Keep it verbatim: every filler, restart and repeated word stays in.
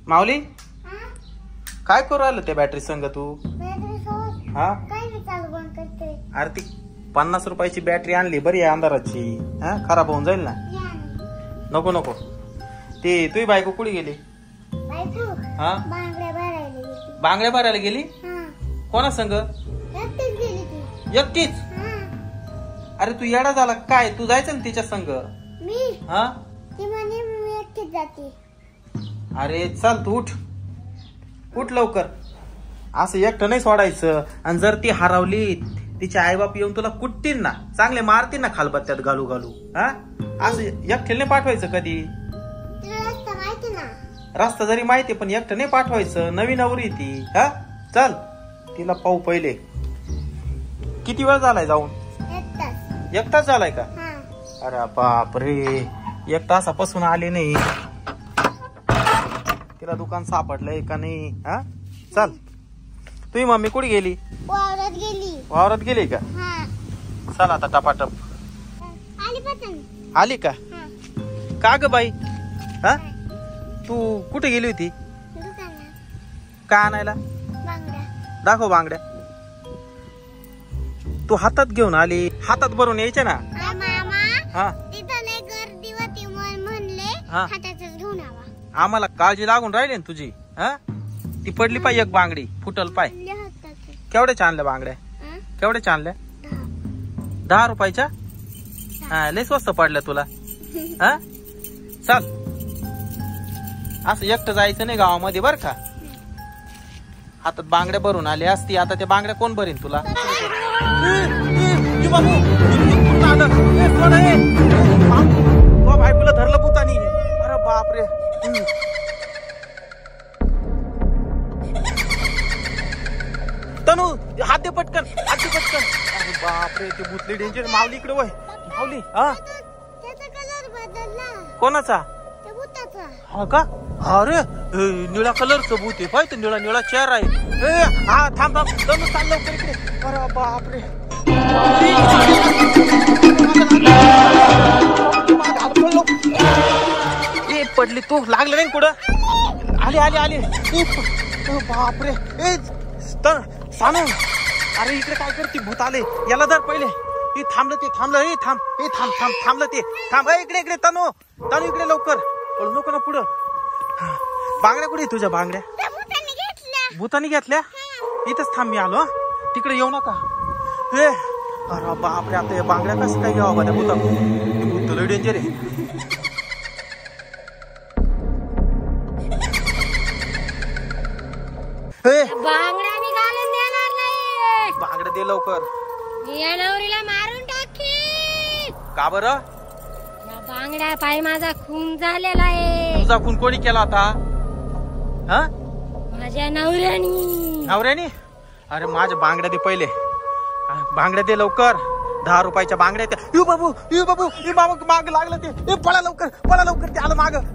माऊली काय करू राहिलं त्या बॅटरी संग तू? हा अरे ती पन्नास रुपयाची बॅटरी आणली बरी आहे अंधाराची, हा खराब होऊन जाईल ना. नको नको ते तुझी बायको कुठे गेली? हा बांगड्या भरायला गेली. कोणा संग? एकटीच? अरे तू येडा झाला काय? तू जायचं ना तिच्या संग. हा अरे चल तू उठ उठ लवकर. असं एकटं नाही सोडायचं. आणि जर ती हरवली तिचे आईबाप येऊन तुला कुटतील ना, चांगले मारतील ना खालबत्त्यात घालू घालू. हा असं एकट्याला नाही पाठवायचं कधी. रस्ता जरी माहिती पण एकटं नाही पाठवायचं. नवीन नवरी ती. हा चल तिला पाहू पहिले. किती वेळ झालाय जाऊन? एक तास झालाय का? अरे बाप रे एक तासापासून आले नाही. तिला दुकान सापडलंय का नाही? हा चल. तुझी मम्मी कुठे गेली? वावरात गेली. वावरात गेली का? चल आता टपाटप. आली का? का ग बाई? हा तू कुठे गेली होती? का आणायला? दाखव बांगड्या. तू हातात घेऊन आली. हातात भरून यायचे ना. हा आम्हाला काळजी लागून राहिली ना तुझी. हा ती पडली पाय एक बांगडी फुटल पाय. केवढ्या आणल्या बांगड्या? केवढ्या आणल्या? दहा रुपयाच्या? हा लय स्वस्त पडल्या तुला. हा चल असं एकटं जायचं नाही गावामध्ये बर का. हातात बांगड्या भरून आली असती. आता त्या बांगड्या कोण भरीन तुला? बायकोला धरलं भूतानी. अरे बापरे. तनू हात दे पटकन हात दे पटकन. अरे बापरे ते भूतले डेंजर. माऊली इकडे वय. माऊली हा कोणाचा? हा का? अरे निळा कलरचं भूत आहे पाहिजे. निळा निळा चेहरा आहे. हा थांब थांब तनू चाल लवकर इकडे. अरे बापरे पडली तू. लागलं नाही कुठं? आली आली आली. बापरे ए सानू अरे इकडे काय करते? भूत आले. याला धर पहिले. हे थांबलं ते थांबलं. हे थांब हे थांब थांब थांबलं ते थांब. इकडे इकडे तनू तनू इकडे लवकर. पळू नको ना पुढं. बांगड्या कुठे तुझ्या? बांगड्या भूतानी घेतल्या. इथंच थांब मी आलो. तिकडे येऊ नका. हे अरे बापरे आता या बांगड्या कसं काय घ्यावं बा त्या भूता? भूत लय डेंजर आहे. बांगड्या मी घालून देणार नाही. बांगड्या दे लवकर. या नवरीला मारून टाकी. का बरं? या बांगड्या पाय माझा खून झालेला आहे. तुझा खून कोणी केला होता? हा माझ्या नवऱ्यानी. नवऱ्यानी? अरे माझ्या बांगड्या दे पहिले. बांगड्या दे लवकर. दहा रुपयाच्या बांगड्या. यू बाबू यू बाबू माग लागलं ते. पळा लवकर पळा लवकर. ते आलं माग.